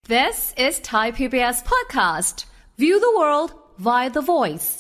This is Thai PBS podcast. View the world via the voice.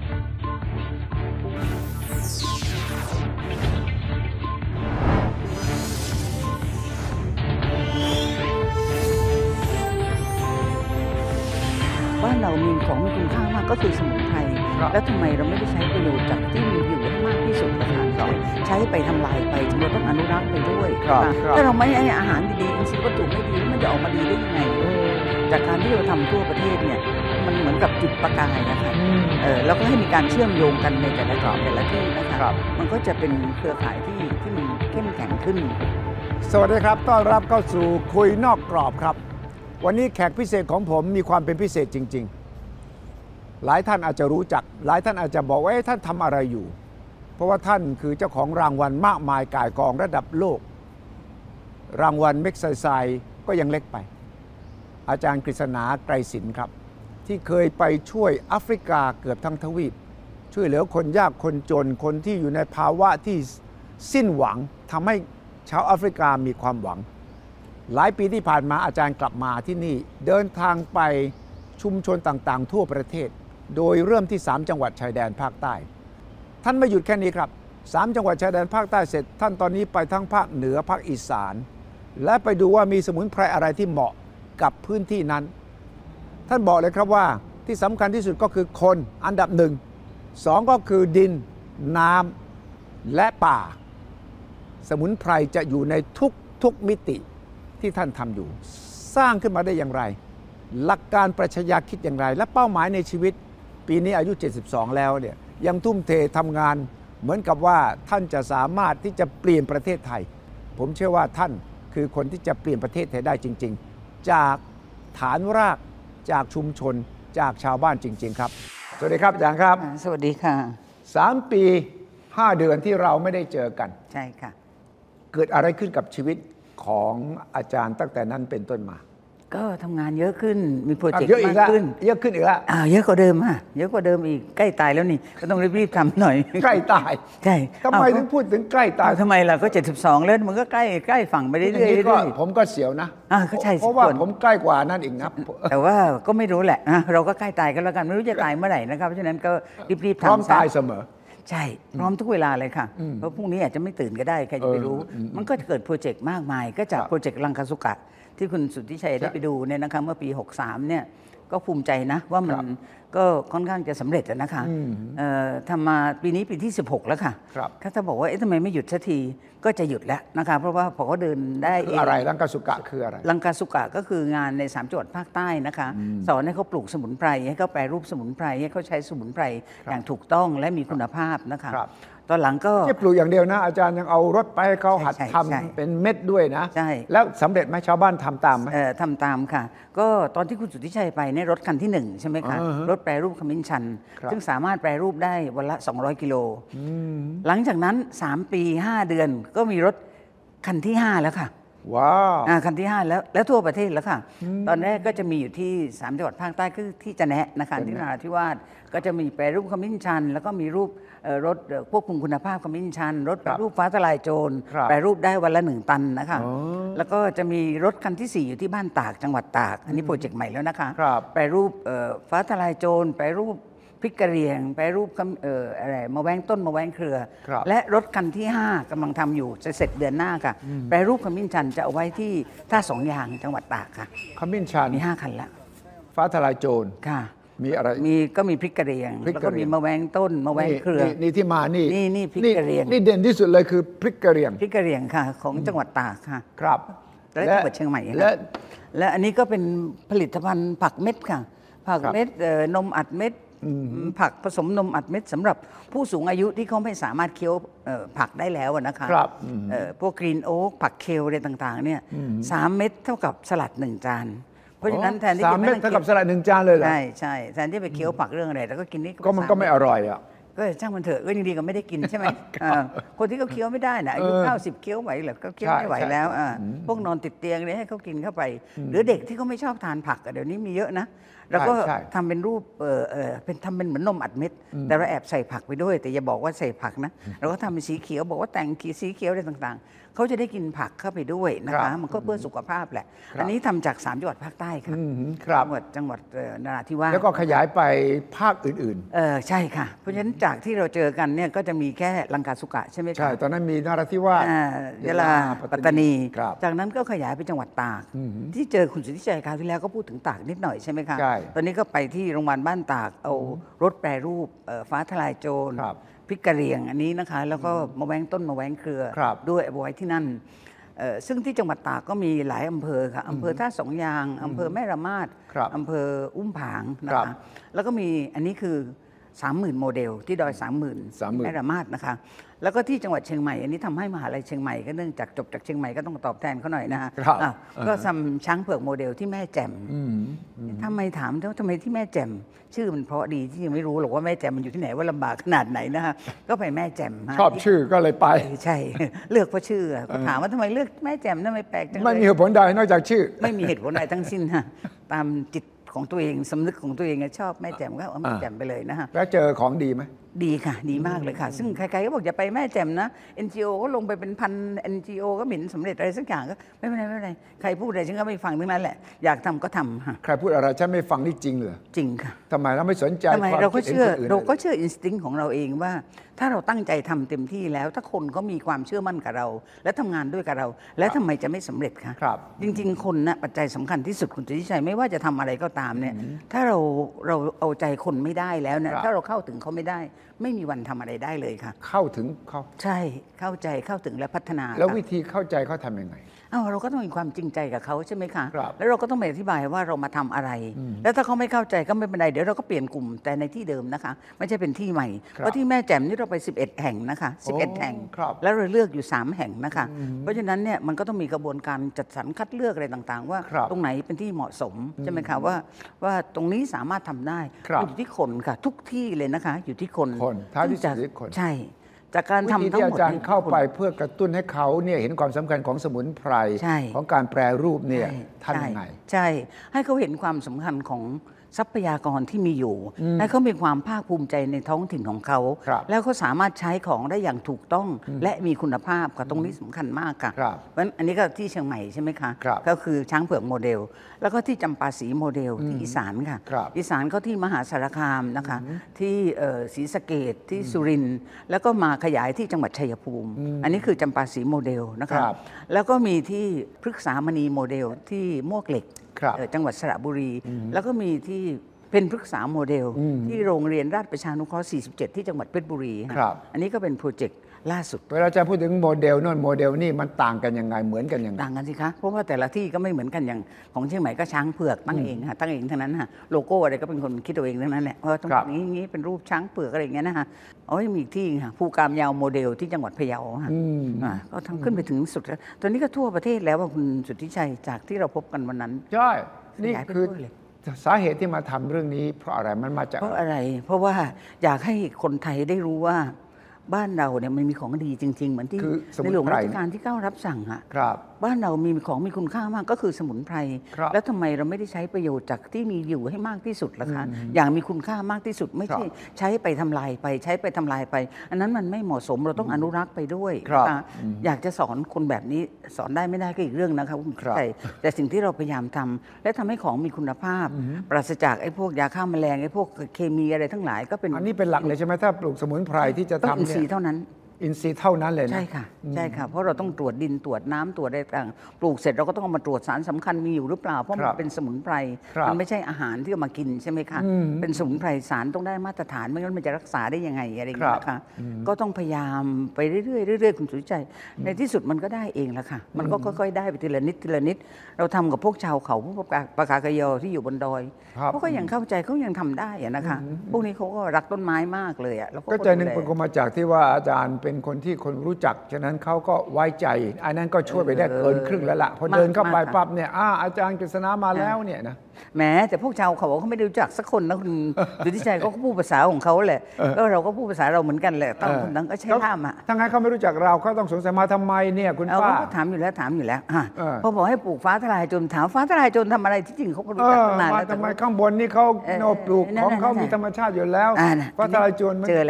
บ้านเรามีของมีคุณค่ามากก็คือสมุนไพรแล้วทำไมเราไม่ได้ใช้ประโยชน์จากที่มีอยู่ให้มากที่สุดนะคะใช้ไปทำลายไปจำเป็นต้องอนุรักษ์ไปด้วยถ้าเราไม่ให้อาหารดีๆอินทรีย์วัตถุไม่ดีมันจะออกมาดีได้ยังไงจากการที่เราทำทั่วประเทศเนี่ยมันเหมือนกับจุดประกายนะคะแล้วก็ให้มีการเชื่อมโยงกันในแต่ละที่นะคะมันก็จะเป็นเครือข่ายที่มันเข้มแข็งขึ้นสวัสดีครับต้อนรับเข้าสู่คุยนอกกรอบครับวันนี้แขกพิเศษของผมมีความเป็นพิเศษจริงๆหลายท่านอาจจะรู้จักหลายท่านอาจจะบอกว่าท่านทำอะไรอยู่เพราะว่าท่านคือเจ้าของรางวัลมากมายก่ายกองระดับโลกรางวัลเม็กไซก็ยังเล็กไปอาจารย์กฤษณาไกรศิลป์ครับที่เคยไปช่วยแอฟริกาเกือบทั้งทวีปช่วยเหลือคนยากคนจนคนที่อยู่ในภาวะที่สิ้นหวังทำให้ชาวแอฟริกามีความหวังหลายปีที่ผ่านมาอาจารย์กลับมาที่นี่เดินทางไปชุมชนต่างๆทั่วประเทศโดยเริ่มที่3จังหวัดชายแดนภาคใต้ท่านไม่หยุดแค่นี้ครับ3จังหวัดชายแดนภาคใต้เสร็จท่านตอนนี้ไปทั้งภาคเหนือภาคอีสานและไปดูว่ามีสมุนไพรอะไรที่เหมาะกับพื้นที่นั้นท่านบอกเลยครับว่าที่สำคัญที่สุดก็คือคนอันดับ1 2ก็คือดินน้ำและป่าสมุนไพรจะอยู่ในทุกมิติที่ท่านทำอยู่สร้างขึ้นมาได้อย่างไรหลักการปรัชญาคิดอย่างไรและเป้าหมายในชีวิตปีนี้อายุ72แล้วเนี่ยยังทุ่มเททำงานเหมือนกับว่าท่านจะสามารถที่จะเปลี่ยนประเทศไทยผมเชื่อว่าท่านคือคนที่จะเปลี่ยนประเทศไทยได้จริงๆจากฐานรากจากชุมชนจากชาวบ้านจริงๆครับสวัสดีครับอาจารย์ครับสวัสดีค่ะ 3 ปี 5 เดือนที่เราไม่ได้เจอกันใช่ค่ะเกิดอะไรขึ้นกับชีวิตของอาจารย์ตั้งแต่นั้นเป็นต้นมาก็ทำงานเยอะขึ้นมีโปรเจกต์มากขึ้นเยอะขึ้นอีกแล้วเยอะกว่าเดิมเยอะกว่าเดิมอีกใกล้ตายแล้วนี่ก็ต้องรีบๆทำหน่อยใกล้ตายใช่ทำไมถึงพูดถึงใกล้ตายทำไมล่ะก็72แล้วมันก็ใกล้ฝั่งไปเรื่อยๆผมก็เสียวนะก็ใช่เพราะว่าผมใกล้กว่านั่นอีกนะแต่ว่าก็ไม่รู้แหละเราก็ใกล้ตายกันแล้วกันไม่รู้จะตายเมื่อไหร่นะครับเพราะฉะนั้นก็รีบๆทำพร้อมตายเสมอใช่พร้อมทุกเวลาเลยค่ะเพราะพรุ่งนี้อาจจะไม่ตื่นก็ได้ใครจะไปรู้มันก็เกิดโปรเจกต์มากมายก็จากโปรเจกต์ลังคาสุกะที่คุณสุทธิชัยได้ไปดูเนี่ยนะคะเมื่อปี63เนี่ยก็ภูมิใจนะว่ามันก็ค่อนข้างจะสำเร็จนะคะทำมาปีนี้ปีที่16แล้วค่ะถ้าบอกว่าทำไมไม่หยุดสักทีก็จะหยุดแล้วนะคะเพราะว่าพอเขาเดินได้อะไรลังคาสุกะคืออะไรลังคาสุกะก็คืองานใน3จังหวัดภาคใต้นะคะสอนให้เขาปลูกสมุนไพรให้เขาแปรรูปสมุนไพรให้เขาใช้สมุนไพรอย่างถูกต้องและมีคุณภาพนะคะตอนหลังก็ไม่ปลูกอย่างเดียวนะอาจารย์ยังเอารถไปให้เขาหัดทำเป็นเม็ดด้วยนะใช่แล้วสำเร็จไหมชาวบ้านทำตามไหมทำตามค่ะก็ตอนที่คุณสุทธิชัยไปเนี่ยรถคันที่1ใช่ไหมคะรถแปรรูปขมิ้นชันซึ่งสามารถแปรรูปได้วันละ200 กิโลหลังจากนั้น3 ปี 5 เดือนก็มีรถคันที่5แล้วค่ะว้าวคันที่5แล้วทั่วประเทศแล้วค่ะตอนแรกก็จะมีอยู่ที่3จังหวัดภาคใต้คือที่จะแนะนะคะที่นราธิวาสก็จะมีแปรรูปขมิ้นชันแล้วก็มีรูปรถควบคุมคุณภาพขมิ้นชันรถแปรรูปฟ้าทลายโจรแปรรูปได้วันละ1 ตันนะคะแล้วก็จะมีรถคันที่4อยู่ที่บ้านตากจังหวัดตากอันนี้โปรเจกต์ใหม่แล้วนะคะแปรรูปฟ้าทลายโจรแปรรูปพริกกระเหรี่ยงแปรรูปอะไรมะแว้งต้นมะแว้งเครือและรถคันที่5กำลังทำอยู่จะเสร็จเดือนหน้าค่ะแปรรูปขมิ้นชันจะเอาไว้ที่ท่าสองยางจังหวัดตากค่ะขมิ้นชันมี5 คันแล้วฟ้าทลายโจรค่ะมีอะไรก็มีพริกกระเหรี่ยงแล้วก็มีมะแว้งต้นมะแว้งเครือนี่ที่มานี่พริกกระเหรี่ยงนี่เด่นที่สุดเลยคือพริกกระเหรี่ยงค่ะของจังหวัดตากค่ะครับและจังหวัดเชียงใหม่และอันนี้ก็เป็นผลิตภัณฑ์ผักเม็ดค่ะผักเม็ดนมอัดเม็ดผักผสมนมอัดเม็ดสำหรับผู้สูงอายุที่เขาไม่สามารถเคี้ยวผักได้แล้วนะคะพวกกรีนโอ๊กผักเคลอะไรต่างๆเนี่ย3 เม็ดเท่ากับสลัด1 จานเพราะฉะนั้นแทนที่จะ 3 เม็ดเท่ากับสลัด1 จานเลยเหรอใช่แทนที่ไปเคี้ยวผักเรื่องอะไรแล้วก็กินนี่ก็มันก็ไม่อร่อยอ่ะก็ช่างมันเถอะก็ยังดีกว่าไม่ได้กินใช่ไหมคนที่เขาเคี้ยวไม่ได้นะอายุ90เคี้ยวไหวหรือก็เคี้ยวไม่ไหวแล้วพวกนอนติดเตียงเนี่ยให้เขากินเข้าไปหรือเด็กที่เขาไม่ชอบทานผักเดี๋ยวนี้มีเยอะนะแล้วก็ทำเป็นรูปทำเป็นเหมือนนมอัดเม็ดแต่เราแอบใส่ผักไปด้วยแต่อย่าบอกว่าใส่ผักนะเราก็ทำเป็นสีเขียวบอกว่าแต่งสีเขียวอะไรต่างๆเขาจะได้กินผักเข้าไปด้วยนะคะมันก็เพื่อสุขภาพแหละอันนี้ทำจาก3จังหวัดภาคใต้ค่ะจังหวัดนราธิวาสแล้วก็ขยายไปภาคอื่นๆใช่ค่ะเพราะฉะนั้นจากที่เราเจอกันเนี่ยก็จะมีแค่ลังกาสุกะใช่ไหมคะใช่ตอนนั้นมีนราธิวาสยะลาปัตตานีจากนั้นก็ขยายไปจังหวัดตากที่เจอคุณสุทธิชัยคราวที่แล้วก็พูดถึงตากนิดหน่อยใช่ไหมคะตอนนี้ก็ไปที่โรงพยาบาลบ้านตากเอารถแปรรูปฟ้าทลายโจรพริกกะเหรี่ยงอันนี้นะคะแล้วก็มะแว้งต้นมะแว้งเครือด้วยเอาไว้ที่นั่นซึ่งที่จังหวัดตากก็มีหลายอำเภอค่ะอำเภอท่าสองยางอำเภอแม่ระมาดอำเภออุ้มผางนะคะแล้วก็มีอันนี้คือ 30,000 โมเดลที่ดอย 30,000 แม่ระมาดนะคะแล้วก็ที่จังหวัดเชียงใหม่อันนี้ทำให้มหาลัยเชียงใหม่ก็เนื่องจากจบจากเชียงใหม่ก็ต้องตอบแทนเขาหน่อยนะคะก็ทำช้างเผือกโมเดลที่แม่แจ่มทำไมถามทำไมที่แม่แจ่มชื่อมันเพราะดีที่ยังไม่รู้หรอกว่าแม่แจ่มมันอยู่ที่ไหนว่าลำบากขนาดไหนนะคะก็ไปแม่แจ่มชอบชื่อก็เลยไปใช่เลือกเพราะชื่อก็ถามว่าทำไมเลือกแม่แจ่มทำไมแปลกจังเลยไม่มีเหตุผลใดนอกจากชื่อไม่มีเหตุผลใดทั้งสิ้นฮะตามจิตของตัวเองสำนึกของตัวเองชอบแม่แจ่มก็เอาแม่แจ่มไปเลยนะฮะแล้วเจอของดีไหมดีค่ะดีมากเลยค่ะซึ่งใครๆก็บอกอย่าไปแม่แจ่มนะ NGO ก็ลงไปเป็นพัน NGO ก็ไม่เห็นสำเร็จอะไรสักอย่างก็ไม่เป็นไรใครพูดอะไรฉันก็ไม่ฟังทั้งนั้นแหละอยากทำก็ทำค่ะใครพูดอะไรฉันไม่ฟังนี่จริงเหรอจริงค่ะทำไมเราไม่สนใจทำไมเราก็เชื่ออินสติ้งของเราเองว่าถ้าเราตั้งใจทำเต็มที่แล้วถ้าคนก็มีความเชื่อมั่นกับเราและทำงานด้วยกับเราแล้วทำไมจะไม่สำเร็จคะจริงๆคนนะปัจจัยสำคัญที่สุดคุณสุทธิชัยไม่ว่าจะทำอะไรก็ตามเนี่ยถ้าเราเอาใจคนไม่ได้แล้วเนี่ยถ้าเราเข้าถึงเขาไม่ได้ไม่มีวันทำอะไรได้เลยค่ะเข้าถึงเขาใช่เข้าใจเข้าถึงและพัฒนาแล้ววิธีเข้าใจเขาทำยังไงเราก็ต้องมีความจริงใจกับเขาใช่ไหมคะแล้วเราก็ต้องไปอธิบายว่าเรามาทำอะไรแล้วถ้าเขาไม่เข้าใจก็ไม่เป็นไรเดี๋ยวเราก็เปลี่ยนกลุ่มแต่ในที่เดิมนะคะไม่ใช่เป็นที่ใหม่เพราะที่แม่แจ่มนี่เราไป11 แห่งนะคะ11 แห่งแล้วเราเลือกอยู่3 แห่งนะคะเพราะฉะนั้นเนี่ยมันก็ต้องมีกระบวนการจัดสรรคัดเลือกอะไรต่างๆว่าตรงไหนเป็นที่เหมาะสมใช่ไหมคะว่าตรงนี้สามารถทำได้อยู่ที่คนค่ะทุกที่เลยนะคะอยู่ที่คนท้ายที่สุดคนใช่จากการทำทั้งหมดที่อาจารย์เข้าไปเพื่อกระตุ้นให้เขาเนี่ยเห็นความสำคัญของสมุนไพรของการแปรรูปเนี่ยท่านยังไงใช่ให้เขาเห็นความสำคัญของทรัพยากรที่มีอยู่ให้เขามีความภาคภูมิใจในท้องถิ่นของเขาแล้วเขาสามารถใช้ของได้อย่างถูกต้องและมีคุณภาพกับตรงนี้สำคัญมากค่ะเพราะอันนี้ก็ที่เชียงใหม่ใช่ไหมคะก็คือช้างเผือกโมเดลแล้วก็ที่จำปาศรีโมเดลที่อีสานค่ะอีสานก็ที่มหาสารคามนะคะที่ศรีสะเกษที่สุรินทร์แล้วก็มาขยายที่จังหวัดชัยภูมิอันนี้คือจำปาศรีโมเดลนะคะแล้วก็มีที่พฤกษามณีโมเดลที่มวกเหล็กจังหวัดสระบุรีแล้วก็มีที่เป็นพฤกษาโมเดลที่โรงเรียนราชประชานุเคราะห์47ที่จังหวัดเพชรบุรีอันนี้ก็เป็นโปรเจกต์ล่าสุดเวลาจะพูดถึงโมเดลโน่นโมเดลนี่มันต่างกันยังไงเหมือนกันยังไงต่างกันสิคะเพราะว่าแต่ละที่ก็ไม่เหมือนกันอย่างของเชียงใหม่ก็ช้างเผือกตั้งเองค่ะตั้งเองทั้งนั้นค่ะโลโก้อะไรก็เป็นคนคิดตัวเองทั้งนั้นแหละว่าต้องอย่างนี้เป็นรูปช้างเผือกอะไรอย่างเงี้ยนะคะมีอีกที่ค่ะภูกามยาวโมเดลที่จังหวัดพะเยาค่ะก็ทำขึ้นไปถึงสุดแล้วตอนนี้ก็ทั่วประเทศแล้วว่าคุณสุทธิชัยจากที่เราพบกันวันนั้นใช่นี่คือสาเหตุที่มาทำเรื่องนี้เพราะอะไรมันมาจากเพราะอะไรเพราะว่าอยากให้คนไทยได้รู้ว่าบ้านเราเนี่ยมันมีของดีจริงๆเหมือนที่ในหลวงรัชกาลที่9รับสั่งค่ะบ้านเรามีของมีคุณค่ามากก็คือสมุนไพรแล้วทำไมเราไม่ได้ใช้ประโยชน์จากที่มีอยู่ให้มากที่สุดล่ะคะอย่างมีคุณค่ามากที่สุดไม่ใช่ใช้ไปทำลายไปใช้ไปทำลายไปอันนั้นมันไม่เหมาะสมเราต้องอนุรักษ์ไปด้วยอยากจะสอนคนแบบนี้สอนได้ไม่ได้ก็อีกเรื่องนะคะคุณแต่สิ่งที่เราพยายามทำและทำให้ของมีคุณภาพปราศจากไอ้พวกยาฆ่าแมลงไอ้พวกเคมีอะไรทั้งหลายก็เป็นอันนี้เป็นหลักเลยใช่ไหมถ้าปลูกสมุนไพรที่จะทำเนี่ยเท่านั้นอินทรีย์เท่านั้นเลยนะใช่ค่ะใช่ค่ะเพราะเราต้องตรวจดินตรวจน้ำตรวจอะไรต่างปลูกเสร็จเราก็ต้องเอามาตรวจสารสำคัญมีอยู่หรือเปล่าเพราะมันเป็นสมุนไพรมันไม่ใช่อาหารที่เอามากินใช่ไหมคะเป็นสมุนไพรสารต้องได้มาตรฐานไม่งั้นมันจะรักษาได้ยังไงอะไรอย่างเงี้ยนะคะก็ต้องพยายามไปเรื่อยๆเรื่อยๆคุณสุทธิชัยในที่สุดมันก็ได้เองแหละค่ะมันก็ค่อยๆได้ไปทีละนิดทีละนิดเราทำกับพวกชาวเขาพวกปากากยอที่อยู่บนดอยเขาก็ยังเข้าใจเขายังทำได้นะคะพวกนี้เขาก็รักต้นไม้มากเลยอ่ะก็ใจหนึ่งก็มาจากที่ว่าอาจารย์เป็นคนที่คนรู้จักฉะนั้นเขาก็ไว้ใจอันนั้นก็ช่วยไปได้เกินครึ่งแล้วล่ะพอเดินเข้าไปปั๊บเนี่ยอาจารย์กฤษณามาแล้วเนี่ยนะแม้แต่พวกชาวเขาไม่ได้รู้จักสักคนนะคุณสุทธิชัยเขาก็พูดภาษาของเขาแหละก็เราก็พูดภาษาเราเหมือนกันแหละต่างคนต่างก็ใช้ท่ามาถ้างั้นเขาไม่รู้จักเราเขาต้องสงสัยมาทำไมเนี่ยคุณป้าเขาถามอยู่แล้วพอบอกให้ปลูกฟ้าทลายโจรถามฟ้าทลายโจรทำอะไรที่จริงเขาก็รู้จักตั้งนานแล้วทำไมข้างบนนี่เขาปลูกของเขามีธรรมชาติอยู่แล้วฟ้าทลายโจรเจอแล้ว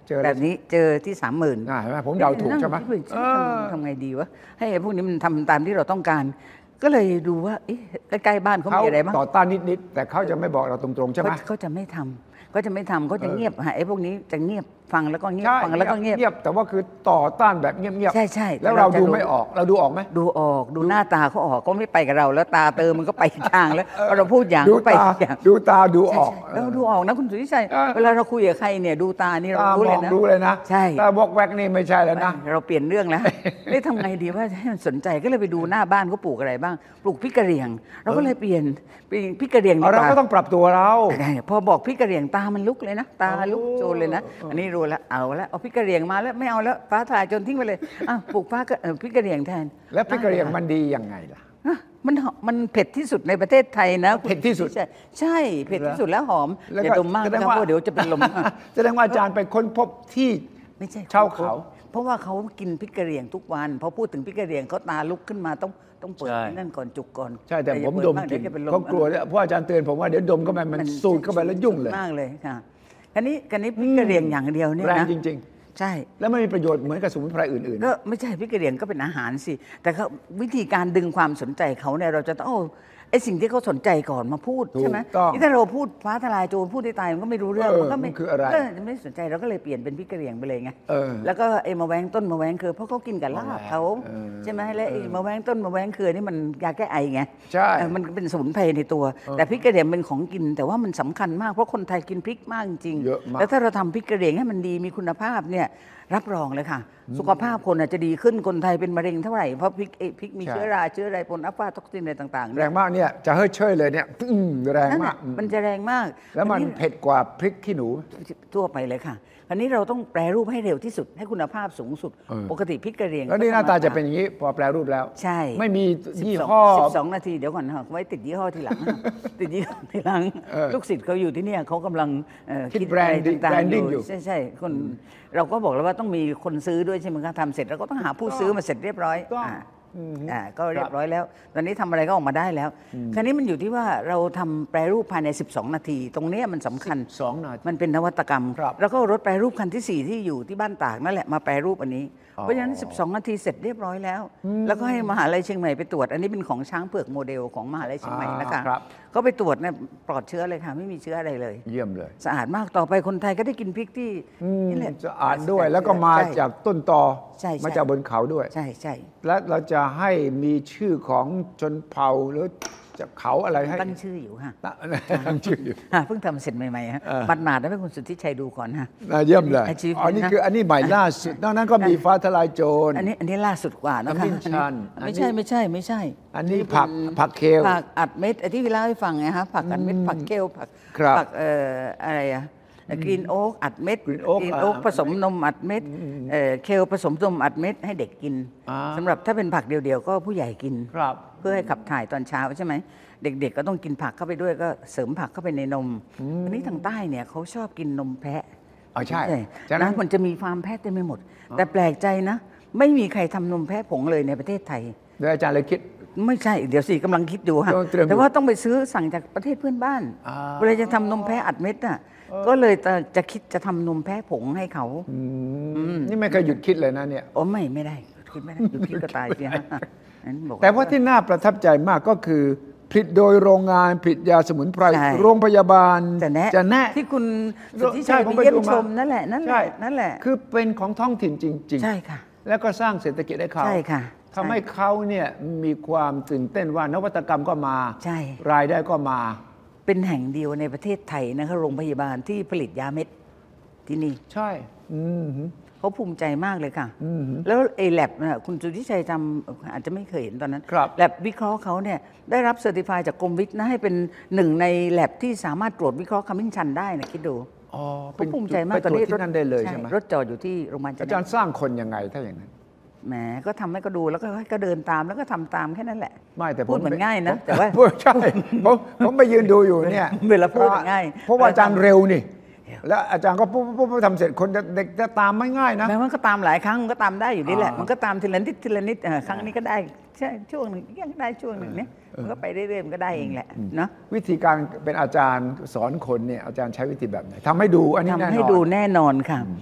แบบนี้เจอที่ 30,000 เห็นไหมผมเดาถูกใช่ไหมทำไงดีวะให้พวกนี้มันทำตามที่เราต้องการ ก็เลยดูว่าใกล้ๆบ้านเขามีอะไรบ้างต่อต้านนิดๆแต่เขาจะไม่บอกเราตรงๆใช่ไหมเขาจะไม่ทำเขาจะเงียบไอ้พวกนี้จะเงียบฟังแล้วก็เงียบฟังแล้วก็เงียบแต่ว่าคือต่อต้านแบบเงียบๆใช่แล้วเราดูไม่ออกเราดูออกไหมดูออกดูหน้าตาเขาออกก็ไม่ไปกับเราแล้วตาเติมมันก็ไปอีกทางแล้วเราพูดอย่างดูก็ไปตาอีกอย่างดูตาดูออกเราดูออกนะคุณสุทธิชัยเวลาเราคุยกับใครเนี่ยดูตานี่เราตารู้มเลยองนะรู้เลยนะใช่ตาบอกแวกนี่ไม่ใช่แล้วนะเราเปลี่ยนเรื่องแล้วทำไงดีว่าให้มันสนใจก็เลยไปดูหน้าบ้านเขาปลูกอะไรบ้างปลูกพริกกระเหรี่ยงเราก็เลยเปลี่ยนพริกกระเหรี่ยงเราก็ต้องปรับตัวเราพอบอกพริกกระเหรี่ยงตามันลุกเลยนะตาลุกโจนเลยนะอันนี้รู้แล้วเอาพริกกระเหรี่ยงมาแล้วไม่เอาแล้วฟ้าทลายจนทิ้งไปเลยปลูกพริกกระเหรี่ยงแทนแล้วพริกกระเหรี่ยงมันดียังไงล่ะมันเผ็ดที่สุดในประเทศไทยนะเผ็ดที่สุดใช่เผ็ดที่สุดแล้วหอมแล้วก็อย่าดมมากนะครับเพราะเดี๋ยวจะเป็นลมแสดงว่าอาจารย์ไปค้นพบที่ไม่ใช่ชาวเขาเพราะว่าเขากินพริกกระเหรี่ยงทุกวันพอพูดถึงพริกกระเหรี่ยงเขาตาลุกขึ้นมาต้องเปิดนั่นก่อนจุกก่อนใช่แต่ผมอย่าดเปิมมากกลิ่นเดี๋ยวจะเป็นลมเขากลัวเนี่ยเพราะอาจารย์เตือนผมว่าเดี๋ยวดมเข้าไปมันสูดเข้าไปแล้วยุ่งเลยมากเลยค่ะคันนี้พริกกระเหรี่ยงอย่างเดียวเนี่ยแรงนะจริงใช่ๆ แล้วไม่มีประโยชน์เหมือนกับสมุนไพรอื่นก็ไม่ใช่พริกกระเหรี่ยงก็เป็นอาหารสิแต่เขาวิธีการดึงความสนใจเขาเนี่ยเราจะต้องไอ้สิ่งที่เขาสนใจก่อนมาพูดใช่ไหมถูกต้องนี่ถ้าเราพูดฟ้าทลายโจรพูดที่ตายมันก็ไม่รู้เรื่องมันก็ไม่มันคืออะไรก็ไม่สนใจเราก็เลยเปลี่ยนเป็นพริกกระเหรี่ยงไปเลยไง แล้วก็ไอ้มะแว้งต้นมะแว้งคือเพราะเขากินกับลาบเขาใช่ไหมและไอ้มะแว้งต้นมะแว้งคือนี่มันยาแก้ไอไงใช่มันเป็นสมุนไพรในตัว แต่พริกกระเหรี่ยงเป็นของกินแต่ว่ามันสำคัญมากเพราะคนไทยกินพริกมากจริงเยอะมากแล้วถ้าเราทำพริกกระเหรี่ยงให้มันดีมีคุณภาพเนี่ยรับรองเลยค่ะ สุขภาพคนจะดีขึ้นคนไทยเป็นมะเร็งเท่าไหร่เพราะพริกมีเชื้อราเชื้ออะไรปนอัลฟาท็อกซินอะไรต่างๆแรงมากเนี่ยจะเฮ้ยเชยเลยเนี่ยแรงนั่นมาน่ะกมันจะแรงมากแล้วมันเผ็ดกว่าพริกขี้หนูทั่วไปเลยค่ะอันนี้เราต้องแปรรูปให้เร็วที่สุดให้คุณภาพสูงสุด ปกติพริกกระเหรี่ยงแล้วนี่หน้าตาจะเป็นอย่างนี้พอแปลรูปแล้วใช่ไม่มียี่ห้อ 12 นาทีเดี๋ยวก่อนนะไว้ติดยี่ห้อทีหลัง ติดยี่ห้อทีหลังลูกศิษย์เขาอยู่ที่เนี่ยเขากำลังคิดอะไรต่างๆอยู่ใช่คนเราก็บอกแล้วว่าต้องมีคนซื้อด้วยใช่ไหมครับทำเสร็จเราก็ต้องหาผู้ซื้อมาเสร็จเรียบร้อยก็เรียบร้อยแล้ว ตอนนี้ทำอะไรก็ออกมาได้แล้ว คราวนี้มันอยู่ที่ว่าเราทำแปรรูปภายใน 12 นาที ตรงนี้มันสำคัญ 12 นาทีมันเป็นนวัตกรรมครับแล้วก็รถแปรรูปคันที่ 4 ที่อยู่ที่บ้านตากนั่นแหละมาแปรรูปอันนี้ เพราะฉะนั้น 12 นาทีเสร็จเรียบร้อยแล้ว แล้วก็ให้มหาลัยเชียงใหม่ไปตรวจ อันนี้เป็นของช้างเผือกโมเดลของมหาลัยเชียงใหม่นะคะเขาไปตรวจเนี่ยปลอดเชื้อเลยค่ะไม่มีเชื้ออะไรเลยเยี่ยมเลยสะอาดมากต่อไปคนไทยก็ได้กินพริกที่นี่แหละจะอ่านด้วยแล้วก็มาจากต้นตอใช่มาจากบนเขาด้วยใช่ใช่และเราจะให้มีชื่อของชนเผ่าหรือจากเขาอะไรให้ตั้งชื่ออยู่ค่ะตั้งชื่ออยู่เพิ่งทำเสร็จใหม่ๆฮะหมาดๆได้ให้คุณสุทธิชัยดูก่อนฮะเยี่ยมเลย Achievement อันนี้คืออันนี้ใหม่ล่าสุดนอกนั้นก็มีฟ้าทลายโจรอันนี้ล่าสุดกว่านะคะขมิ้นชันไม่ใช่อันนี้ผักเคลผักอัดเม็ดที่พี่เล่าให้ฟังไงฮะผักอัดเม็ดผักเคลผักครับอะไรอะกรีนโอ๊กอัดเม็ด Green Oak ผสมนมอัดเม็ดเคลผสมนมอัดเม็ดให้เด็กกินสำหรับถ้าเป็นผักเดียวๆก็ผู้ใหญ่กินครับเพื่อให้ขับถ่ายตอนเช้าใช่ไหมเด็กๆก็ต้องกินผักเข้าไปด้วยก็เสริมผักเข้าไปในนมอันนี้ทางใต้เนี่ยเขาชอบกินนมแพะใช่ฉะนั้นะนมันจะมีฟาร์มแพะเต็มไปหมด แต่แปลกใจนะ ไม่มีใครทำนมแพะผงเลยในประเทศไทยโดยอาจารย์เลยคิดไม่ใช่เดี๋ยวสิกำลังคิดอยู่ฮะต้องเตรียมอยู่แต่ว่าต้องไปซื้อสั่งจากประเทศเพื่อนบ้านเวลาจะทำนมแพะอัดเม็ดน่ะก็เลยจะคิดจะทำนมแพะผงให้เขานี่ไม่เคยหยุดคิดเลยนะเนี่ยโอ้ไม่ได้คิดไม่ได้หยุดคิดก็ตายสิฮะนั้นบอกแต่ว่าที่น่าประทับใจมากก็คือผลิตโดยโรงงานผลิตยาสมุนไพรใช่โรงพยาบาลจะแนะจะแนะที่คุณสุทธิใช่ชัยผมไปไปเยี่ยดูมมาชมนั่นแหละใช่นั่นแหละคือเป็นของท้องถิ่นจริงใช่ค่ะๆ แล้วก็สร้างเศรษฐกิจให้เขาใช่ค่ะทำให้เขาเนี่ยมีความตื่นเต้นว่านวัตกรรมก็มาใช่รายได้ก็มาเป็นแห่งเดียวในประเทศไทยนะคะโรงพยาบาลที่ผลิตยาเม็ดที่นี่ใช่อืมเขาภูมิใจมากเลยค่ะ แล้วไอ้แลบน่ะคุณสุทธิชัยจำอาจจะไม่เคยเห็นตอนนั้นครับแลบวิเคราะห์เขาเนี่ยได้รับเซอร์ติฟายจากกรมวิทย์นะให้เป็นหนึ่งในแลบที่สามารถตรวจวิเคราะห์ขมิ้นชันได้นะคิดดูอ๋อเขาภูมิใจมากไปตรวจที่นั่นได้เลยใช่ไหมรถจอดอยู่ที่โรงพยาบาลอาจารย์สร้างคนยังไงถ้าอย่างนั้นแหมก็ทำให้ก็ดูแล้วก็เดินตามแล้วก็ทำตามแค่นั้นแหละไม่แต่ผมพูดเหมือนง่ายนะแต่ว่าพูดใช่ผมไปยืนดูอยู่เนี่ยเวลาพูดง่ายเพราะว่าอาจารย์เร็วนี่ แล้วอาจารย์ก็ปุ๊บทำเสร็จคนเด็กจะตามไม่ง่ายนะแม้ว่าก็ตามหลายครั้งมันก็ตามได้อยู่นี่แหละมันก็ตามทีละนิดครั้งนี้ก็ได้ใช่ช่วงหนึ่งยังได้ช่วงหนึ่งเนี่ยมันก็ไปเรื่อยๆมันก็ได้เองแหละเนาะวิธีการเป็นอาจารย์สอนคนเนี่ยอาจารย์ใช้วิธีแบบไหนทำให้ดูอันนี้แน่นอนทำให้ดูแน่นอนค่ะ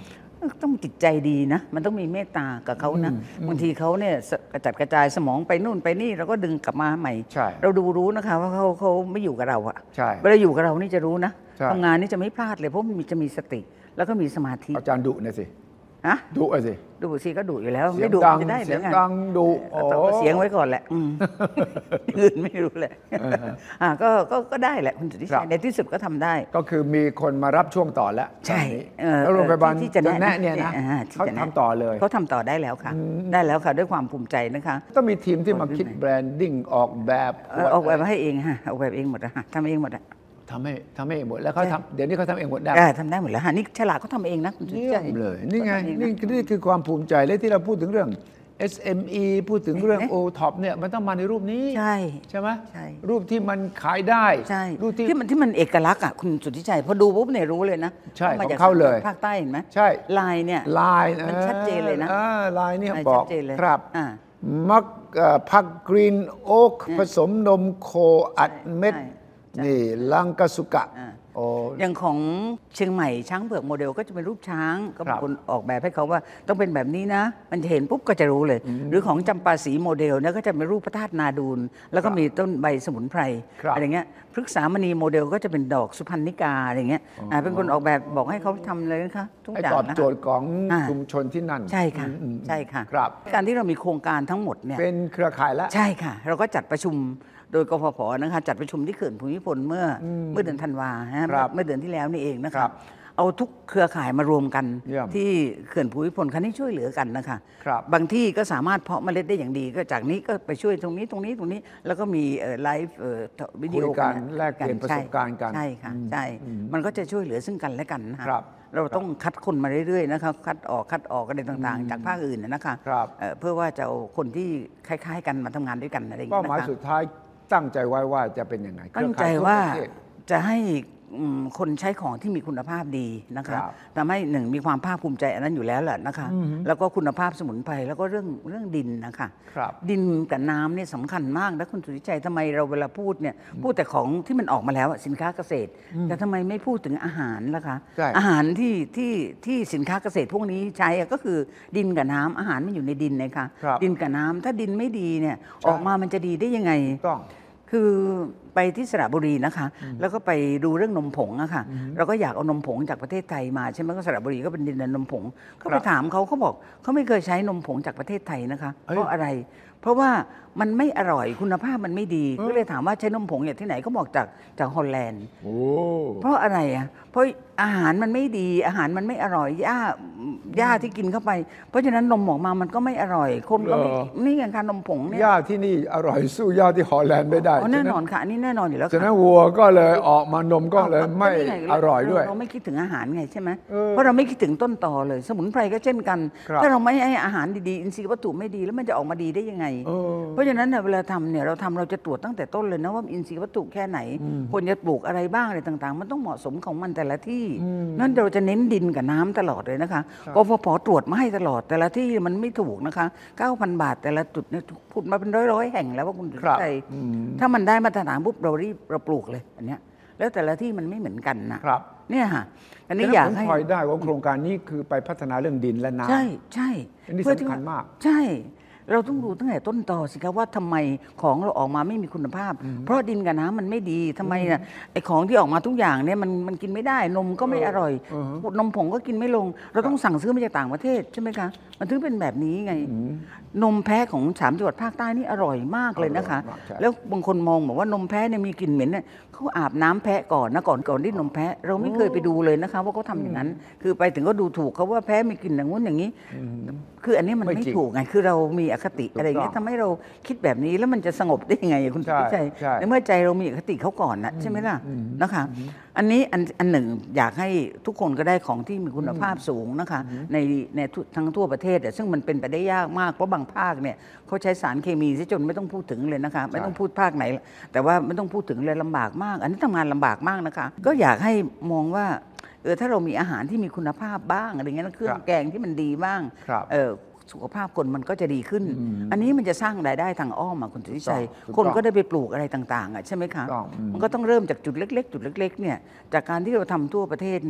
ต้องจิตใจดีนะมันต้องมีเมตตากับเขานะบางทีเขาเนี่ยกระจัดกระจายสมองไปนู่นไปนี่เราก็ดึงกลับมาใหม่เราดูรู้นะคะว่าเขาไม่อยู่กับเราอะเวลาอยู่กับเรานี่จะรู้นะทำงานนี่จะไม่พลาดเลยเพราะมันจะมีสติแล้วก็มีสมาธิอาจารย์ดุนะสิดุสิดุสิก็ดุอยู่แล้วไม่ดุจะได้เสียงดังดุต่อเสียงไว้ก่อนแหละอื่นไม่รู้เลยก็ได้แหละคุณสุทธิชัยในที่สุดก็ทำได้ก็คือมีคนมารับช่วงต่อแล้วใช่แล้วโรงพยาบาลที่จะแนะเนี่ยนะเขาทำต่อเลยเขาทำต่อได้แล้วค่ะได้แล้วค่ะด้วยความภูมิใจนะคะต้องมีทีมที่มาคิดแบรนดิ้งออกแบบมาให้เองฮะออกแบบเองหมดนะทำเองหมดอะทำให้เองหมดแล้วเขาทำเดี๋ยวนี้เขาทำเองหมดได้ทำได้หมดแล้วฮะนี่ฉลาดเขาทำเองนะคุณสุทธิชัยเลยนี่ไงนี่คือความภูมิใจและที่เราพูดถึงเรื่อง SME พูดถึงเรื่อง OTOP เนี่ยมันต้องมาในรูปนี้ใช่ไหมรูปที่มันขายได้รูปที่มันเอกลักษณ์อ่ะคุณสุทธิชัยพอดูปุ๊บเนี่ยรู้เลยนะใช่ของเขาเลยภาคใต้เห็นไหมใช่ลายเนี่ยลายมันชัดเจนเลยนะลายเนี่ยบอกครับมักผักกรีนโอ๊กผสมนมโคอัดเม็ดนี่ลังกาสุกะอย่างของเชียงใหม่ช้างเผือกโมเดลก็จะเป็นรูปช้างก็เป็นคนออกแบบให้เขาว่าต้องเป็นแบบนี้นะมันจะเห็นปุ๊บก็จะรู้เลยหรือของจำปาศรีโมเดลเนี่ยก็จะเป็นรูปพระธาตุนาดูลแล้วก็มีต้นใบสมุนไพรอะไรเงี้ยพฤกษามณีโมเดลก็จะเป็นดอกสุพรรณิกาอะไรเงี้ยเป็นคนออกแบบบอกให้เขาทำเลยนะคะทุกอย่างตอบโจทย์ของชุมชนที่นั่นใช่ค่ะใช่ค่ะการที่เรามีโครงการทั้งหมดเนี่ยเป็นเครือข่ายแล้วใช่ค่ะเราก็จัดประชุมโดยกฟผ.นะคะจัดประชุมที่เขื่อนภูมิพลเมื่อเดือนธันวาเมื่อเดือนที่แล้วนี่เองนะครับเอาทุกเครือข่ายมารวมกันที่เขื่อนภูมิพลคันนี้ช่วยเหลือกันนะคะบางที่ก็สามารถเพาะเมล็ดได้อย่างดีก็จากนี้ก็ไปช่วยตรงนี้แล้วก็มีไลฟ์วิดีโอกันแลกเปลี่ยนประสบการณ์กันใช่ค่ะใช่มันก็จะช่วยเหลือซึ่งกันและกันนะครับเราต้องคัดคนมาเรื่อยๆนะคะคัดออกอะไรต่างๆจากภาคอื่นนะคะเพื่อว่าจะเอาคนที่คล้ายๆกันมาทำงานด้วยกันอะไรอย่างเงี้ยเป้าหมายสุดท้ายตั้งใจไว้ว่าจะเป็นยังไงตั้งใจว่าจะให้คนใช้ของที่มีคุณภาพดีนะคะทำให้หนึ่งมีความภาคภูมิใจอันนั้นอยู่แล้วแหละนะคะแล้วก็คุณภาพสมุนไพรแล้วก็เรื่องดินนะคะดินกับน้ำเนี่ยสำคัญมากนะคุณสุทธิชัยทำไมเราเวลาพูดเนี่ยพูดแต่ของที่มันออกมาแล้วสินค้าเกษตรแต่ทำไมไม่พูดถึงอาหารล่ะคะอาหารที่สินค้าเกษตรพวกนี้ใช้ก็คือดินกับน้ำอาหารมันอยู่ในดินนะคะดินกับน้ำถ้าดินไม่ดีเนี่ยออกมามันจะดีได้ยังไงคือไปที่สระบุรีนะคะแล้วก็ไปดูเรื่องนมผงอะค่ะเราก็อยากเอานมผงจากประเทศไทยมาใช่ไหมก็สระบุรีก็เป็นดินแดนนมผงก็ไปถามเขาบอกเขาไม่เคยใช้นมผงจากประเทศไทยนะคะเพราะอะไรเพราะว่ามันไม่อร่อยคุณภาพมันไม่ดีก็เลยถามว่าใช้นมผงอย่างที่ไหนก็บอกจากฮอลแลนด์เพราะอะไรอะเพราะอาหารมันไม่ดีอาหารมันไม่อร่อยหญ้าที่กินเข้าไปเพราะฉะนั้นนมออกมามันก็ไม่อร่อยคนก็นี่อย่างการนมผงเนี่ยหญ้าที่นี่อร่อยสู้หญ้าที่ฮอลแลนด์ไม่ได้แน่นอนค่ะนี่แน่นอนอยู่แล้วฉะนั้นวัวก็เลยออกมานมก็เลยไม่อร่อยด้วยเราไม่คิดถึงอาหารไงใช่ไหมเพราะเราไม่คิดถึงต้นตอเลยสมุนไพรก็เช่นกันถ้าเราไม่ให้อาหารดีๆอินทรีย์วัตถุไม่ดีแล้วมันจะออกมาดีได้ยังไงเพราะฉะนั้นเวลาทำเนี่ยเราจะตรวจตั้งแต่ต้นเลยนะว่าอินทรีย์วัตถุแค่ไหนควรจะปลูกอะไรบ้างอะไรต่างๆมันต้องเหมาะสมของมันแต่ละที่นั่นเราจะเน้นดินกับน้ำตลอดเลยนะคะกฟผ.ตรวจมาให้ตลอดแต่ละที่มันไม่ถูกนะคะ 9,000 บาทแต่ละจุดเนี่ยพูดมาเป็นร้อยๆแห่งแล้วว่าคุณสุทธิชัยถ้ามันได้มาตรฐานปุ๊บเราปลูกเลยอันเนี้ยแล้วแต่ละที่มันไม่เหมือนกันนะเนี่ยค่ะอันนี้อยากให้ผมพลอยได้ว่าโครงการนี้คือไปพัฒนาเรื่องดินและน้ำใช่อันนี้สำคัญมากใช่เราต้องดูตั้งแต่ต้นตอสิครับว่าทำไมของเราออกมาไม่มีคุณภาพเพราะดินกับน้ำมันไม่ดีทำไมน่ะไอ้ของที่ออกมาทุกอย่างเนี่ยมันกินไม่ได้นมก็ไม่อร่อยนมผงก็กินไม่ลงเราต้องสั่งซื้อมาจากต่างประเทศใช่ไหมคะมันถึงเป็นแบบนี้ไงนมแพะของ3 จังหวัดภาคใต้นี่อร่อยมากเลยนะคะแล้วบางคนมองบอกว่านมแพะเนี่ยมีกลิ่นเหม็นเนี่ยเขาอาบน้ำแพะก่อนนะก่อนที่นมแพะเราไม่เคยไปดูเลยนะคะว่าเขาทำอย่างนั้นคือไปถึงก็ดูถูกเขาว่าแพะมีกลิ่นอย่างงู้นอย่างนี้คืออันนี้มันไม่ถูกไงคือเรามีอคติอะไรอย่างเงี้ยทำให้เราคิดแบบนี้แล้วมันจะสงบได้ยังไงคุณสุทธิชัยในเมื่อใจเรามีอคติเขาก่อนนะใช่ไหมล่ะนะคะอันนี้อันหนึ่งอยากให้ทุกคนก็ได้ของที่มีคุณภาพสูงนะคะในทั้งทั่วประเทศซึ่งมันเป็นไปได้ยากมากเพราะบางภาคเนี่ยเขาใช้สารเคมีซะจนไม่ต้องพูดถึงเลยนะคะไม่ต้องพูดภาคไหนแต่ว่าไม่ต้องพูดถึงเลยลำบากมากอันนี้ทำงานลำบากมากนะคะก็อยากให้มองว่าถ้าเรามีอาหารที่มีคุณภาพบ้างอะไรเงี้ยเครื่องแกงที่มันดีบ้างสุขภาพคนมันก็จะดีขึ้นอันนี้มันจะสร้างรายได้ทางอ้อมคุณสุทธิชัยคนก็ได้ไปปลูกอะไรต่างๆใช่ไหมคะมันก็ต้องเริ่มจากจุดเล็กๆเนี่ยจากการที่เราทำทั่วประเทศเนี่ย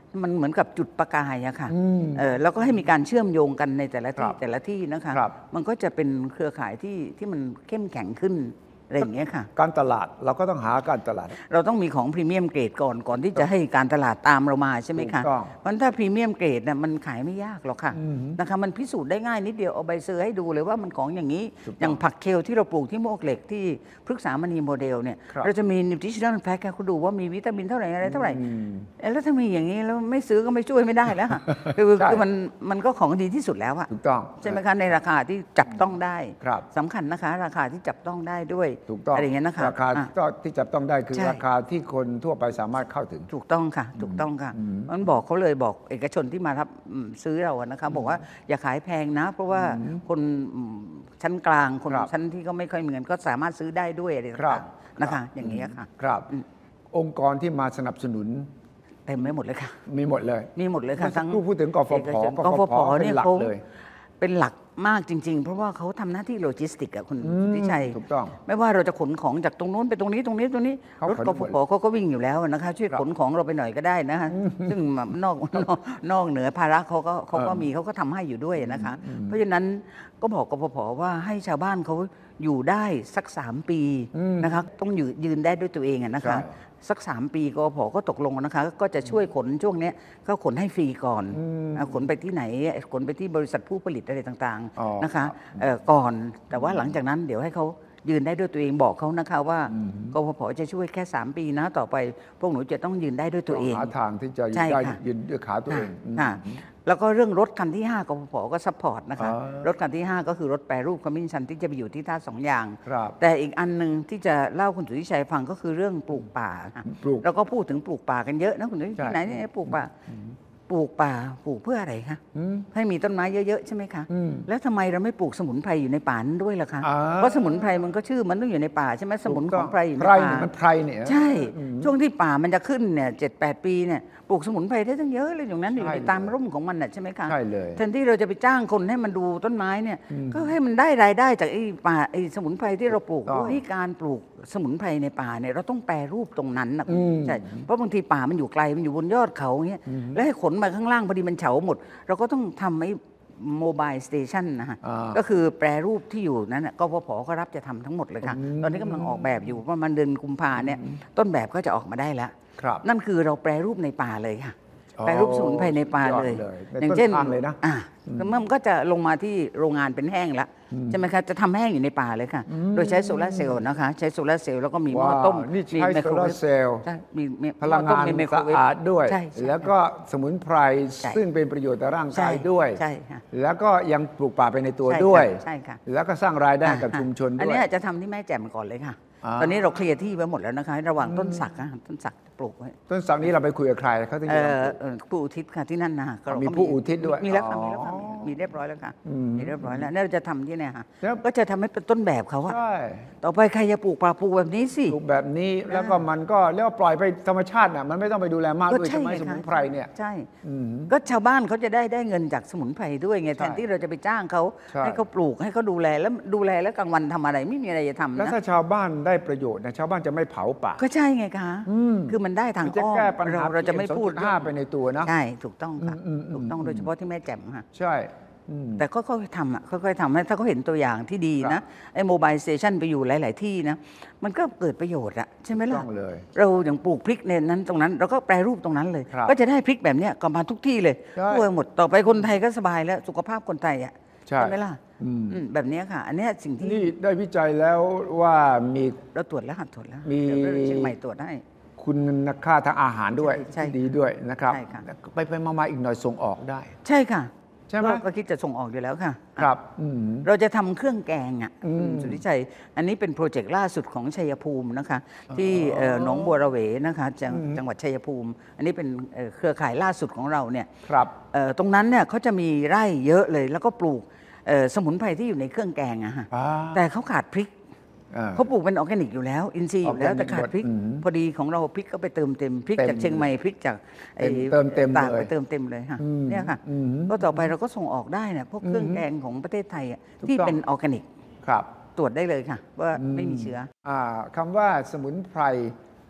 มันเหมือนกับจุดประกายอะค่ะแล้วก็ให้มีการเชื่อมโยงกันในแต่ละที่นะคะมันก็จะเป็นเครือข่ายที่มันเข้มแข็งขึ้นอะไรอย่างเงี้ยค่ะการตลาดเราก็ต้องหาการตลาดเราต้องมีของพรีเมียมเกรดก่อนที่จะให้การตลาดตามเรามาใช่ไหมคะเพราะถ้าพรีเมียมเกรดเนี่ยมันขายไม่ยากหรอกค่ะนะคะมันพิสูจน์ได้ง่ายนิดเดียวเอาใบเซอร์ให้ดูเลยว่ามันของอย่างนี้อย่างผักเคลที่เราปลูกที่โมกเหล็กที่พฤกษามณีโมเดลเนี่ยเราจะมี nutritional fact เขาดูว่ามีวิตามินเท่าไหร่อะไรเท่าไหร่แล้วถ้ามีอย่างนี้แล้วไม่ซื้อก็ไม่ช่วยไม่ได้แล้วคือมันก็ของดีที่สุดแล้วอะถูกต้องใช่ไหมคะในราคาที่จับต้องได้สำคัญนะคะราคาที่จับต้องได้ด้วยอะไรอย่างเงี้ยนะคะราคาที่จับต้องได้คือราคาที่คนทั่วไปสามารถเข้าถึงถูกต้องค่ะถูกต้องค่ะมันบอกเขาเลยบอกเอกชนที่มารับซื้อเราอะนะคะบอกว่าอย่าขายแพงนะเพราะว่าคนชั้นกลางคนชั้นที่ก็ไม่ค่อยมีเงินก็สามารถซื้อได้ด้วยอะไรต่างๆนะคะอย่างนี้ค่ะครับองค์กรที่มาสนับสนุนเต็มไม่หมดเลยค่ะมีหมดเลยค่ะทั้งพูดถึงกฟผเนี่ยเขาเป็นหลักมากจริงๆเพราะว่าเขาทำหน้าที่โลจิสติกอะคุณทิชัยถูกต้องไม่ว่าเราจะขนของจากตรงนู้นไปตรงนี้รถกฟผเขาก็วิ่งอยู่แล้วนะคะช่วยขนของเราไปหน่อยก็ได้นะคะซึ่งนอกเหนือภาระเขาก็ทำให้อยู่ด้วยนะคะเพราะฉะนั้นก็บอกกฟผว่าให้ชาวบ้านเขาอยู่ได้สัก3 ปีนะคะต้องยืนได้ด้วยตัวเองนะคะสัก3 ปีกฟผก็ตกลงนะคะก็จะช่วยขนช่วงนี้ก็ขนให้ฟรีก่อนขนไปที่ไหนขนไปที่บริษัทผู้ผลิตอะไรต่างๆนะคะก่อนแต่ว่าหลังจากนั้นเดี๋ยวให้เขายืนได้ด้วยตัวเองบอกเขานะคะว่ากฟผจะช่วยแค่3 ปีนะต่อไปพวกหนูจะต้องยืนได้ด้วยตัวเองหาทางที่จะยืนด้วยขาตัวเองแล้วก็เรื่องรถคันที่5กฟผก็ซัพพอร์ตนะคะรถคันที่5ก็คือรถแปรรูปขมิ้นชันที่จะไปอยู่ที่ท่า2 อย่างแต่อีกอันนึงที่จะเล่าคุณสุทธิชัยฟังก็คือเรื่องปลูกป่าเราก็พูดถึงปลูกป่ากันเยอะนะคุณสุทธิชัยที่ไหนเนี่ยปลูกป่าปลูกเพื่ออะไรคะให้มีต้นไม้เยอะๆใช่ไหมคะแล้วทำไมเราไม่ปลูกสมุนไพรอยู่ในป่านั้นด้วยล่ะคะเพราะสมุนไพรมันก็ชื่อมันต้องอยู่ในป่าใช่ไหมสมุนของไพรอยู่ในป่ามันไพรเนี่ยใช่ช่วงที่ป่ามันจะขึ้นเนี่ย7-8 ปีเนี่ยปลูกสมุนไพรได้ตั้งเยอะเลยอย่างนั้นอยู่ในตามร่มของมันน่ะใช่ไหมคะใช่เลยแทนที่เราจะไปจ้างคนให้มันดูต้นไม้เนี่ยก็ให้มันได้รายได้จากไอ้ป่าไอ้สมุนไพรที่เราปลูกด้วยการปลูกสมุนไพรในป่าเนี่ยเราต้องแปรรูปตรงนั้นนะใช่เพราะบางทีป่ามันอยู่ไกลมันอยู่บนยอดเขาเงี้ยแล้วให้ขนมาข้างล่างพอดีมันเฉาหมดเราก็ต้องทำไอ้โมบายสเตชันนะฮะก็คือแปรรูปที่อยู่นั้นก็พอก็รับจะทำทั้งหมดเลยค่ะตอนนี้กำลังออกแบบอยู่ประมาณเดือนกุมภาเนี่ยต้นแบบก็จะออกมาได้แล้วนั่นคือเราแปรรูปในป่าเลยค่ะแปรรูปสมุนไพรในป่าเลยอย่างเช่นมันก็จะลงมาที่โรงงานเป็นแห้งแล้วใช่ไหมคะจะทำแห้งอยู่ในป่าเลยค่ะโดยใช้โซลาร์เซลล์นะคะใช้โซลาร์เซลล์แล้วก็มีหม้อต้มใช้โซลาร์เซลล์มีพลังงานสะอาดด้วยแล้วก็สมุนไพรซึ่งเป็นประโยชน์ต่อร่างกายด้วยแล้วก็ยังปลูกป่าไปในตัวด้วยแล้วก็สร้างรายได้กับชุมชนด้วยอันนี้จะทำที่แม่แจ่มก่อนเลยค่ะตอนนี้เราเคลียร์ที่ไว้หมดแล้วนะคะระหว่างต้นสักปลูกไว้ต้นสักนี้เราไปคุยกับใครเขาถึงจะผู้อุทิศค่ะที่นั่นนะมีผู้อุทิศด้วยมีแล้วค่ะมีเรียบร้อยแล้วค่ะมีเรียบร้อยแล้วนี่เราจะทำที่เนี่ยค่ะก็จะทำให้เป็นต้นแบบเขาอะต่อไปใครจะปลูกป่าปลูกแบบนี้สิปลูกแบบนี้แล้วก็มันก็เรียกว่าปล่อยไปธรรมชาติน่ะมันไม่ต้องไปดูแลมากด้วยใช่ไหมสมุนไพรเนี่ยใช่ก็ชาวบ้านเขาจะได้เงินจากสมุนไพรด้วยไงแทนที่เราจะไปจ้างเขาให้เขาปลูกให้เขาดูแลแล้วกลางวันทำอะไรไม่มีอะไรจะทำนะแล้วถ้าชาวบ้านได้ประโยชน์นะชาวบ้านจะไม่เผาป่าก็ใช่ไงคะคือมันได้ทางอ้อมเราจะไม่พูดไปในตัวนะใช่ถูกต้องค่ะถูกต้องโดยเฉพาะที่แม่แจ่มค่ะใช่แต่ก็ค่อยๆทำค่อยๆทำถ้าเขาเห็นตัวอย่างที่ดีนะไอ้โมบายสเตชันไปอยู่หลายๆที่นะมันก็เกิดประโยชน์อะใช่ไหมล่ะเราอย่างปลูกพริกในนั้นตรงนั้นเราก็แปรรูปตรงนั้นเลยก็จะได้พริกแบบนี้กลับมาทุกที่เลยทั่วหมดต่อไปคนไทยก็สบายแล้วสุขภาพคนไทยอะใช่ไหมล่ะแบบนี้ค่ะอันนี้สิ่งที่นี่ได้วิจัยแล้วว่ามีเราตรวจแล้วมีเชียงใหม่ตรวจให้คุณค่าทางอาหารด้วยดีด้วยนะครับไปมาอีกหน่อยส่งออกได้ใช่ค่ะใช่ไหมก็คิดจะส่งออกอยู่แล้วค่ะครับเราจะทำเครื่องแกงอ่ะสุทธิชัยอันนี้เป็นโปรเจกต์ล่าสุดของชัยภูมินะคะที่หนองบัวระเวนะคะจังหวัดชัยภูมิอันนี้เป็นเครือข่ายล่าสุดของเราเนี่ยตรงนั้นเนี่ยเขาจะมีไร่เยอะเลยแล้วก็ปลูกสมุนไพรที่อยู่ในเครื่องแกงอะค่ะแต่เขาขาดพริกเขาปลูกเป็นออร์แกนิกอยู่แล้วอินทรีย์อยู่แล้วแต่ขาดพริกพอดีของเราพริกก็ไปเติมเต็มพริกจากเชียงใหม่พริกจากต่างไปเติมเต็มเลยค่ะเนี่ยค่ะก็ต่อไปเราก็ส่งออกได้เนี่ยพวกเครื่องแกงของประเทศไทยที่เป็นออร์แกนิกตรวจได้เลยค่ะว่าไม่มีเชื้อคำว่าสมุนไพร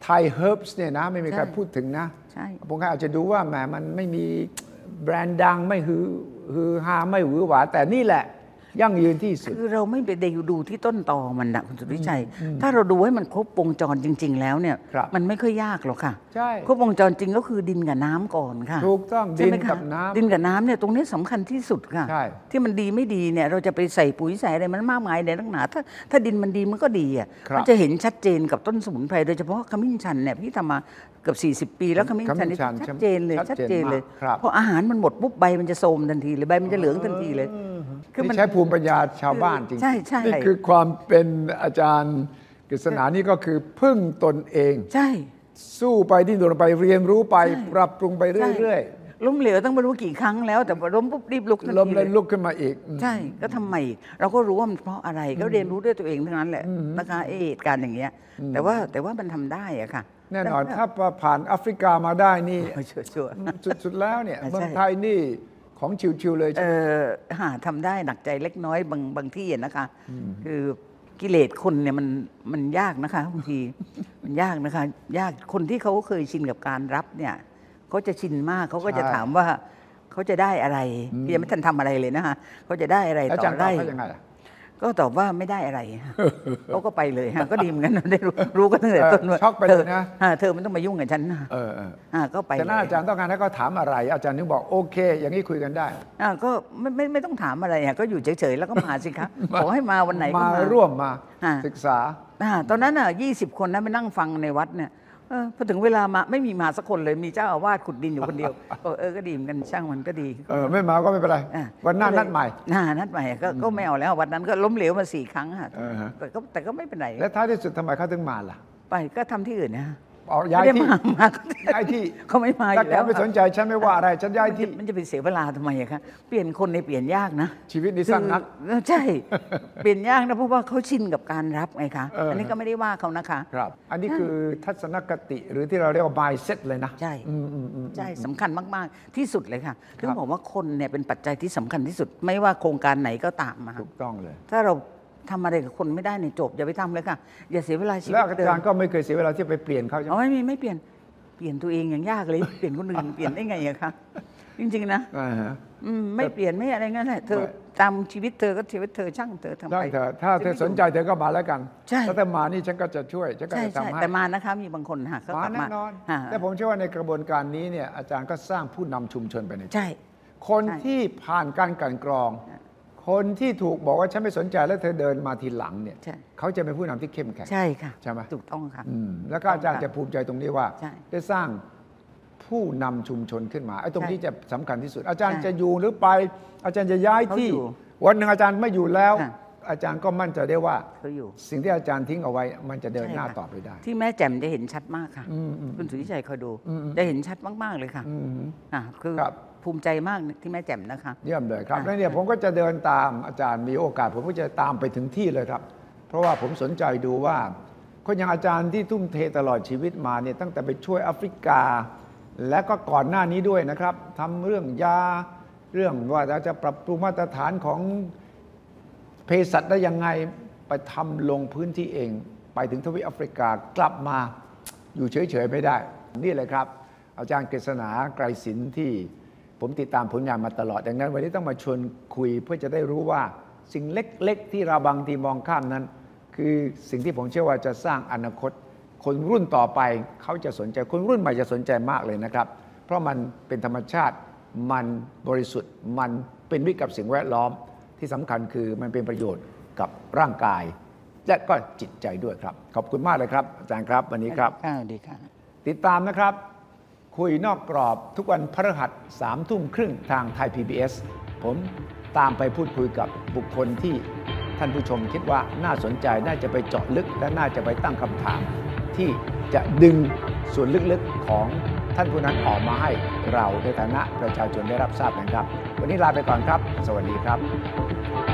ไทยเฮิร์บส์เนี่ยนะไม่มีใครพูดถึงนะใช่ผมอาจจะดูว่าแหมมันไม่มีแบรนด์ดังไม่ฮือฮาไม่หวือหวาแต่นี่แหละยั่งยืนที่สุดคือเราไม่ไปดูที่ต้นตอมันนะคุณสุทธิชัยถ้าเราดูให้มันครบวงจรจริง ๆ แล้วเนี่ยมันไม่ค่อยยากหรอกค่ะใช่ครบวงจรจริงก็คือดินกับน้ำก่อนค่ะถูกต้องดินกับน้ำดินกับน้ำเนี่ยตรงนี้สำคัญที่สุดค่ะที่มันดีไม่ดีเนี่ยเราจะไปใส่ปุ๋ยใส่อะไรมันมากมายในลักษณะถ้าดินมันดีมันก็ดีอ่ะมันจะเห็นชัดเจนกับต้นสมุนไพรโดยเฉพาะขมิ้นชันเนี่ยพี่ทำมาเกือบ40 ปีแล้วขมิ้นชันนี่ชัดเจนเลยพออาหารมันหมดปุ๊บใบมันจะโทรมทันทีเลยใบมันจะเหลืองทันทีเลยคือมันใช้ภูมิปัญญาชาวบ้านจริงใช่ใช่นี่คือความเป็นอาจารย์กฤษณานี่ก็คือพึ่งตนเองใช่สู้ไปดิ้นรนไปเรียนรู้ไปปรับปรุงไปเรื่อยๆล้มเหลวต้องไม่รู้กี่ครั้งแล้วแต่ล้มปุ๊บรีบลุกทันทีล้มแล้วลุกขึ้นมาอีกใช่ก็ทำไมเราก็รู้ว่ามันเพราะอะไรก็เรียนรู้ด้วยตัวเองทั้งนั้นแหละนะคะเหตุการณ์อย่างเงี้ยแต่ว่ามันทำได้อะค่ะแน่นอนถ้าผ่านแอฟริกามาได้นี่ชัวร์สุดแล้วเนี่ยเมืองไทยนี่ของชิวๆเลยทำได้หนักใจเล็กน้อยบางที่นะคะคือกิเลสคนเนี่ยมันยากนะคะบางทีมันยากนะคะยากคนที่เขาเคยชินกับการรับเนี่ยเขาจะชินมากเขาก็จะถามว่าเขาจะได้อะไรยังไม่ทันทำอะไรเลยนะคะเขาจะได้อะไรต่อได้ก็ตอบว่าไม่ได้อะไรเขาก็ไปเลยก็ดีเหมือนกันได้รู้กันตั้งแต่ต้นว่าช็อกไปเลยนะเธอไม่ต้องมายุ่งกับฉันนะก็ไปแต่น่าอาจารย์ต้องการให้เขาถามอะไรอาจารย์นึกบอกโอเคอย่างนี้คุยกันได้ก็ไม่ต้องถามอะไรก็อยู่เฉยๆแล้วก็มาสิครับขอให้มาวันไหนก็มาร่วมมาศึกษาตอนนั้น20 คนนะไปนั่งฟังในวัดเนี่ยพอถึงเวลามาไม่มีมาสักคนเลยมีเจ้าอาวาสขุดดินอยู่คนเดียวก็ดีเหมือนกันช่างมันก็ดีไม่มาก็ไม่เป็นไรวันหน้านัดใหม่นัดใหม่ก็ไม่เอาแล้ววันนั้นก็ล้มเหลวมา4 ครั้งแต่ก็ไม่เป็นไรแล้วท้ายที่สุดทำไมเขาถึงมาล่ะไปก็ทำที่อื่นนะย้ายที่ย้ายที่เขาไม่มาอยู่แล้วไม่สนใจฉันไม่ว่าอะไรฉันย้ายที่มันจะไปเสียเวลาทำไมอะคะเปลี่ยนคนในเปลี่ยนยากนะชีวิตนี้สั้นนักใช่เปลี่ยนยากนะเพราะว่าเขาชินกับการรับไงคะอันนี้ก็ไม่ได้ว่าเขานะคะครับอันนี้คือทัศนคติหรือที่เราเรียกว่า mindset เลยนะใช่ใช่สำคัญมากๆที่สุดเลยค่ะถึงบอกว่าคนเนี่ยเป็นปัจจัยที่สำคัญที่สุดไม่ว่าโครงการไหนก็ตามมาถูกต้องเลยถ้าเราทำอะไรกับคนไม่ได้เนี่ยจบอย่าไปทำเลยค่ะอย่าเสียเวลาชีวิตแล้วอาจารย์ก็ไม่เคยเสียเวลาที่ไปเปลี่ยนเขาไม่เปลี่ยนตัวเองอย่างยากเลยเปลี่ยนคนอื่นเปลี่ยนได้ไงอะคะจริงๆนะไม่เปลี่ยนไม่อะไรงั้นแหละเธอตามชีวิตเธอก็ชีวิตเธอช่างเธอทำไปถ้าเธอสนใจเธอก็มาแล้วกันถ้าเธอมานี่ฉันก็จะช่วยฉันก็จะทำให้แต่มานะคะมีบางคนค่ะมาแน่นอนแต่ผมเชื่อว่าในกระบวนการนี้เนี่ยอาจารย์ก็สร้างผู้นำชุมชนไปในใช่คนที่ผ่านการกลั่นกรองคนที่ถูกบอกว่าฉันไม่สนใจแล้วเธอเดินมาทีหลังเนี่ยเขาจะเป็นผู้นำที่เข้มแข็งใช่ค่ะใช่ไหมถูกต้องค่ะแล้วก็อาจารย์จะภูมิใจตรงนี้ว่าได้สร้างผู้นำชุมชนขึ้นมาไอ้ตรงนี้จะสำคัญที่สุดอาจารย์จะอยู่หรือไปอาจารย์จะย้ายที่วันหนึ่งอาจารย์ไม่อยู่แล้วอาจารย์ก็มั่นใจได้ว่าสิ่งที่อาจารย์ทิ้งเอาไว้มันจะเดินหน้าต่อไปได้ที่แม่แจ่มจะเห็นชัดมากค่ะคุณสุทธิชัยคอยดูจะเห็นชัดมากๆเลยค่ะคือภูมิใจมากที่แม่แจ่มนะคะเยี่ยมเลยครับแล้วเนี่ยผมก็จะเดินตามอาจารย์มีโอกาสผมก็จะตามไปถึงที่เลยครับเพราะว่าผมสนใจดูว่าคนอย่างอาจารย์ที่ทุ่มเทตลอดชีวิตมาเนี่ยตั้งแต่ไปช่วยแอฟริกาและก็ก่อนหน้านี้ด้วยนะครับทำเรื่องยาเรื่องว่าจะปรับปรุงมาตรฐานของเภสัชได้ยังไงไปทำลงพื้นที่เองไปถึงทวีปแอฟริกากลับมาอยู่เฉยๆไม่ได้นี่เลยครับอาจารย์กฤษณาไกรศิลป์ที่ผมติดตามผลงานมาตลอดดังนั้นวันนี้ต้องมาชวนคุยเพื่อจะได้รู้ว่าสิ่งเล็กๆที่เราบางทีมองข้ามนั้นคือสิ่งที่ผมเชื่อว่าจะสร้างอนาคตคนรุ่นต่อไปเขาจะสนใจคนรุ่นใหม่จะสนใจมากเลยนะครับเพราะมันเป็นธรรมชาติมันบริสุทธิ์มันเป็นมิตรกับสิ่งแวดล้อมที่สำคัญคือมันเป็นประโยชน์กับร่างกายและก็จิตใจด้วยครับขอบคุณมากเลยครับอาจารย์ครับวันนี้ครับดีครับติดตามนะครับคุยนอกกรอบทุกวันพฤหัส 21:30 ทางไทย PBS ผมตามไปพูดคุยกับบุคคลที่ท่านผู้ชมคิดว่าน่าสนใจน่าจะไปเจาะลึกและน่าจะไปตั้งคำถามที่จะดึงส่วนลึกๆของท่านผู้นั้นออกมาให้เราในฐานะประชาชนได้รับทราบนะครับวันนี้ลาไปก่อนครับสวัสดีครับ